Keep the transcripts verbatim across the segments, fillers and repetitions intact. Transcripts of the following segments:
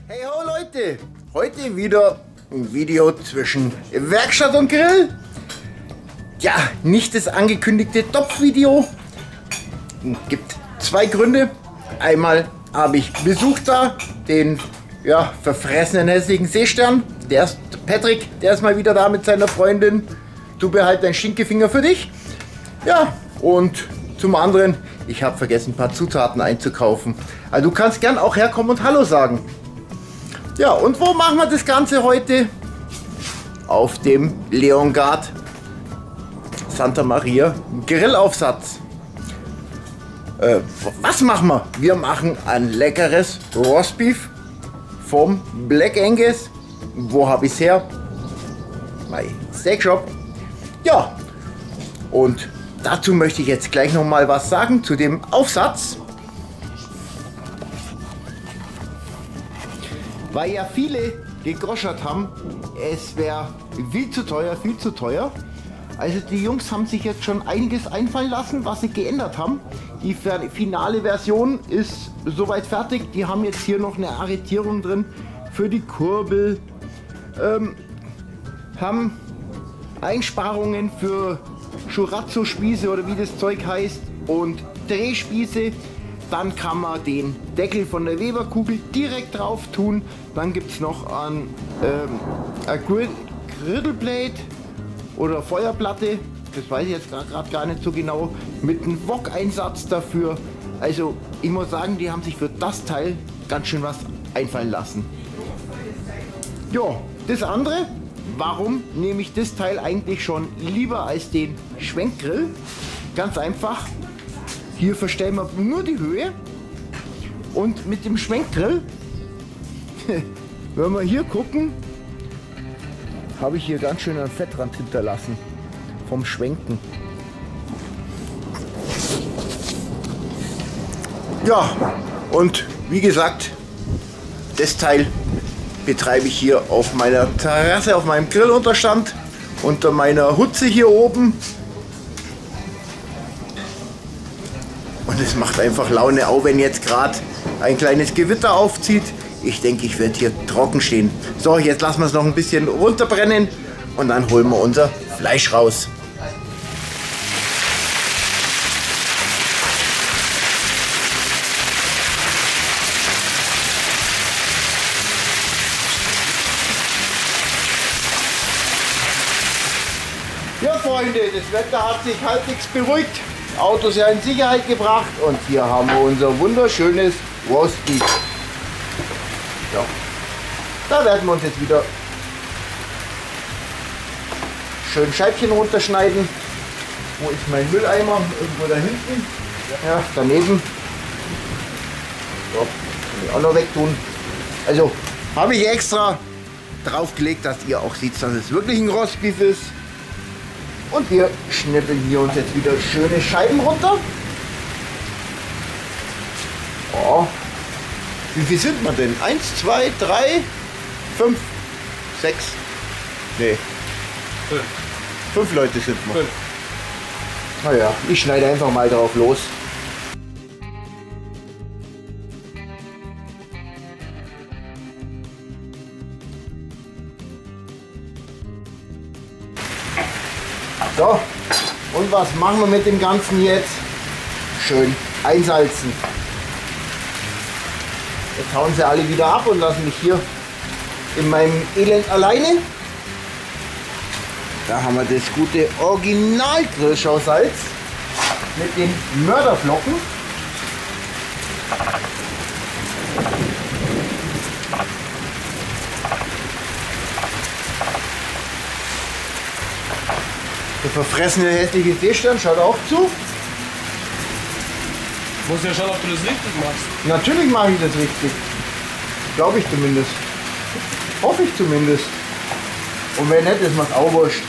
Hey ho Leute, heute wieder ein Video zwischen Werkstatt und Grill. Ja, nicht das angekündigte Topfvideo. Gibt zwei Gründe. Einmal habe ich Besuch da, den ja, verfressenen hässlichen Seestern. Der ist Patrick, der ist mal wieder da mit seiner Freundin. Du behalt deinen Stinkefinger für dich. Ja, und zum anderen, ich habe vergessen, ein paar Zutaten einzukaufen. Also du kannst gern auch herkommen und Hallo sagen. Ja, und wo machen wir das Ganze heute? Auf dem Leongard Santa Maria Grillaufsatz. Äh, was machen wir? Wir machen ein leckeres Rostbeef vom Black Angus. Wo habe ich es her? Mein Steak Shop. Ja, und dazu möchte ich jetzt gleich noch mal was sagen zu dem Aufsatz. Weil ja viele gegroschert haben, es wäre viel zu teuer, viel zu teuer. Also die Jungs haben sich jetzt schon einiges einfallen lassen, was sie geändert haben. Die finale Version ist soweit fertig. Die haben jetzt hier noch eine Arretierung drin für die Kurbel. Ähm, haben Einsparungen für Churrasco-Spieße oder wie das Zeug heißt und Drehspieße. Dann kann man den Deckel von der Weberkugel direkt drauf tun. Dann gibt es noch ein, ähm, ein Griddleblade oder Feuerplatte. Das weiß ich jetzt gerade gar nicht so genau. Mit einem Wok-Einsatz dafür. Also ich muss sagen, die haben sich für das Teil ganz schön was einfallen lassen. Ja, das andere. Warum nehme ich das Teil eigentlich schon lieber als den Schwenkgrill? Ganz einfach. Hier verstellen wir nur die Höhe und mit dem Schwenkgrill, wenn wir hier gucken, habe ich hier ganz schön einen Fettrand hinterlassen vom Schwenken. Ja, und wie gesagt, das Teil betreibe ich hier auf meiner Terrasse, auf meinem Grillunterstand, unter meiner Hutze hier oben. Und es macht einfach Laune, auch wenn jetzt gerade ein kleines Gewitter aufzieht. Ich denke, ich werde hier trocken stehen. So, jetzt lassen wir es noch ein bisschen runterbrennen und dann holen wir unser Fleisch raus. Ja, Freunde, das Wetter hat sich halbwegs beruhigt. Autos ja in Sicherheit gebracht und hier haben wir unser wunderschönes Rostbeef. Ja, da werden wir uns jetzt wieder schön Scheibchen runterschneiden. Wo ist mein Mülleimer? Irgendwo da hinten. Ja, daneben. So, kann ich auch noch wegtun. Also habe ich extra draufgelegt, dass ihr auch seht, dass es wirklich ein Rostbeef ist. Und wir schnippeln hier uns jetzt wieder schöne Scheiben runter. Oh. Wie viel sind wir denn? Eins, zwei, drei, fünf, sechs. Nee. Fünf. Fünf Leute sind wir. Fünf. Naja, ich schneide einfach mal drauf los. So, und was machen wir mit dem Ganzen jetzt? Schön einsalzen. Jetzt hauen sie alle wieder ab und lassen mich hier in meinem Elend alleine. Da haben wir das gute Original Grillschausalz mit den Mörderflocken. Der verfressene hässliche Seestern schaut auch zu. Du musst ja schauen, ob du das richtig machst. Natürlich mache ich das richtig. Glaube ich zumindest. Hoffe ich zumindest. Und wenn nicht, ist mir's auch wurscht.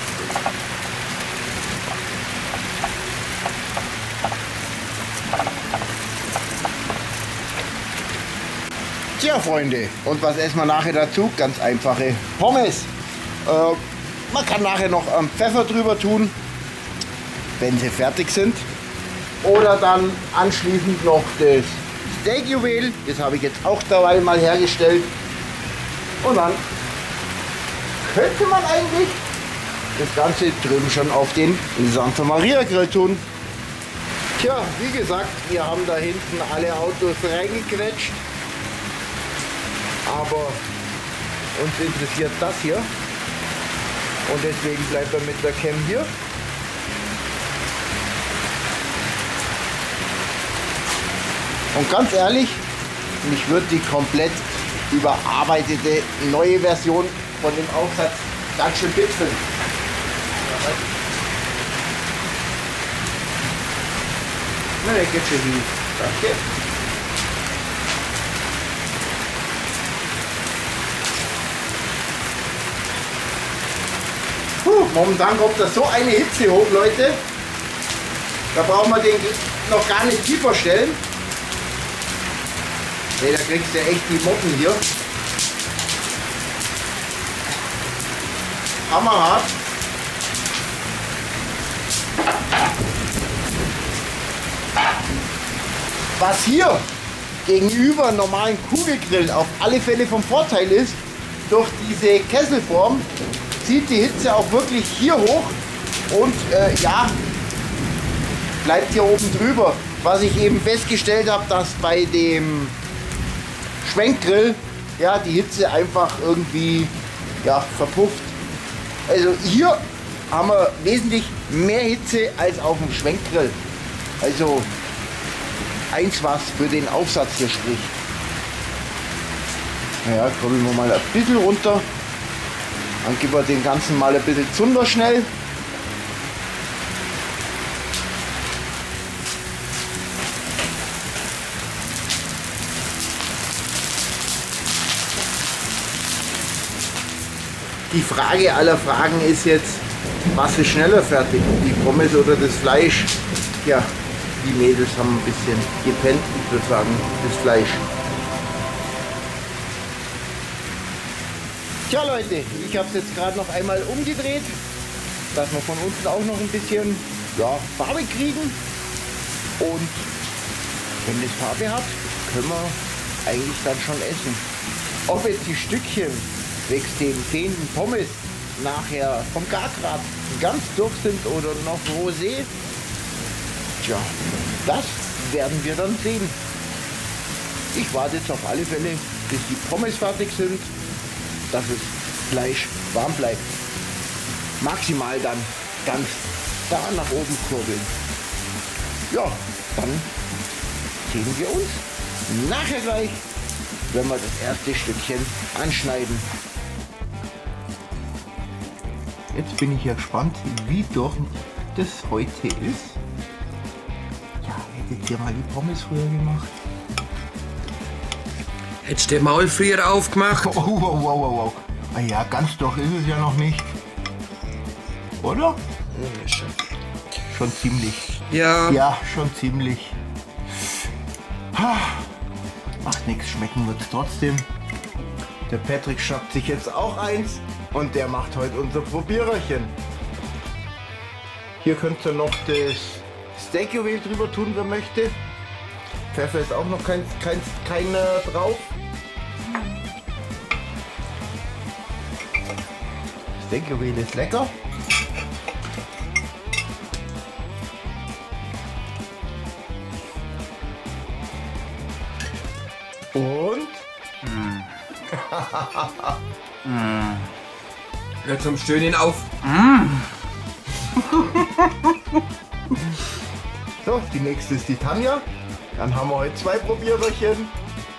Tja, Freunde, und was essen wir nachher dazu? Ganz einfache Pommes. Äh, man kann nachher noch ähm, Pfeffer drüber tun, wenn sie fertig sind. Oder dann anschließend noch das Steak-Juwel, das habe ich jetzt auch dabei mal hergestellt. Und dann könnte man eigentlich das Ganze drüben schon auf den Santa Maria Grill tun. Tja, wie gesagt, wir haben da hinten alle Autos reingequetscht. Aber uns interessiert das hier. Und deswegen bleibt er mit der Cam hier. Und ganz ehrlich, mich würde die komplett überarbeitete neue Version von dem Aufsatz ganz schön bitzeln. Na, der geht schon hin. Danke. Puh, momentan kommt da so eine Hitze hoch, Leute. Da brauchen wir den noch gar nicht tiefer stellen. Ne, da kriegst du echt die Motten hier. Hammerhart. Was hier gegenüber normalen Kugelgrill auf alle Fälle vom Vorteil ist, durch diese Kesselform zieht die Hitze auch wirklich hier hoch und äh, ja, bleibt hier oben drüber. Was ich eben festgestellt habe, dass bei dem Schwenkgrill ja, die Hitze einfach irgendwie ja, verpufft. Also hier haben wir wesentlich mehr Hitze als auf dem Schwenkgrill. Also eins, was für den Aufsatz hier spricht. Naja, kommen wir mal ein bisschen runter. Dann geben wir den ganzen mal ein bisschen Zunder schnell. Die Frage aller Fragen ist jetzt, was ist schneller fertig? Die Pommes oder das Fleisch? Ja, die Mädels haben ein bisschen gepennt, ich würde sagen, das Fleisch. Tja Leute, ich habe es jetzt gerade noch einmal umgedreht, dass wir von unten auch noch ein bisschen ja, Farbe kriegen. Und wenn das Farbe hat, können wir eigentlich dann schon essen. Ob jetzt die Stückchen wächst den fehlenden Pommes nachher vom Gargrad ganz durch sind oder noch rosé, tja, das werden wir dann sehen. Ich warte jetzt auf alle Fälle, bis die Pommes fertig sind, dass das Fleisch warm bleibt. Maximal dann ganz da nach oben kurbeln. Ja, dann sehen wir uns nachher gleich, wenn wir das erste Stückchen anschneiden. Jetzt bin ich ja gespannt, wie doch das heute ist. Ja, hättet ihr mal die Pommes früher gemacht? Hättest du den Maul früher aufgemacht? Oh, wow, wow, wow, wow. Ah ja, ganz doch ist es ja noch nicht. Oder? Ja, schon. Schon ziemlich. Ja. Ja, schon ziemlich. Ha. Macht nichts, schmecken wird es trotzdem. Der Patrick schnappt sich jetzt auch eins und der macht heute unser Probiererchen. Hier könnt ihr noch das Steak-Juwel drüber tun, wer möchte. Pfeffer ist auch noch kein, kein, keiner drauf. Steak-Juwel ist lecker. Und? Mm. mm. Hör zum Stöhnen auf. Mm. So, die nächste ist die Tanja. Dann haben wir heute zwei Probiererchen.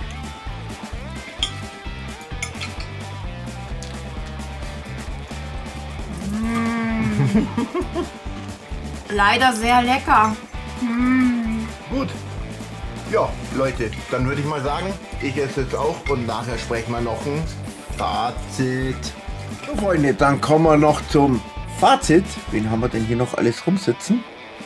Mm. Leider sehr lecker. Mm. Gut. Ja, Leute, dann würde ich mal sagen, ich esse jetzt auch und nachher sprechen wir noch ein Fazit. So, Freunde, dann kommen wir noch zum Fazit. Wen haben wir denn hier noch alles rumsitzen?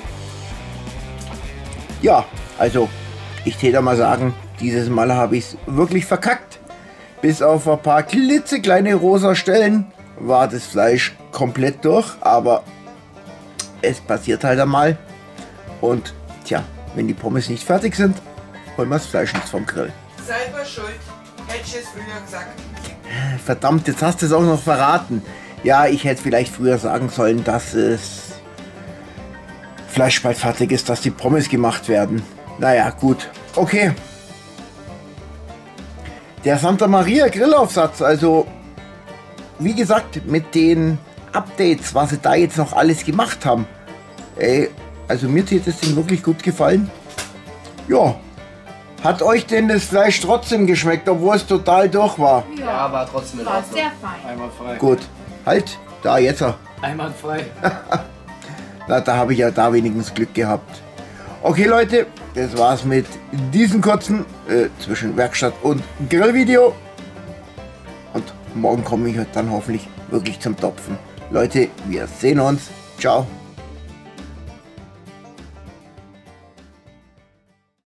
Ja, also, ich täte mal sagen, dieses Mal habe ich es wirklich verkackt. Bis auf ein paar klitzekleine rosa Stellen war das Fleisch komplett durch, aber es passiert halt einmal. Und tja, wenn die Pommes nicht fertig sind, holen wir das Fleisch nicht vom Grill. Selber schuld. Hätte ich es früher gesagt. Verdammt, jetzt hast du es auch noch verraten. Ja, ich hätte vielleicht früher sagen sollen, dass es Fleisch bald fertig ist, dass die Pommes gemacht werden. Naja, gut. Okay. Der Santa Maria Grillaufsatz, also wie gesagt, mit den Updates, was sie da jetzt noch alles gemacht haben. Ey, also mir hat das Ding wirklich gut gefallen. Ja. Hat euch denn das Fleisch trotzdem geschmeckt, obwohl es total durch war? Ja, war trotzdem in War Ordnung. sehr fein. Einmal frei. Gut. Halt, da jetzt. Einmal frei. Na, da habe ich ja da wenigstens Glück gehabt. Okay Leute, das war's mit diesem kurzen äh, zwischen Werkstatt und Grillvideo. Und morgen komme ich dann hoffentlich wirklich zum Topfen. Leute, wir sehen uns. Ciao.